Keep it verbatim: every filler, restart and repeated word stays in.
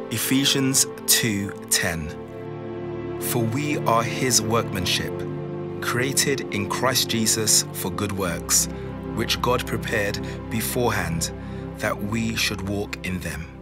Ephesians two ten. For we are his workmanship, created in Christ Jesus for good works, which God prepared beforehand that we should walk in them.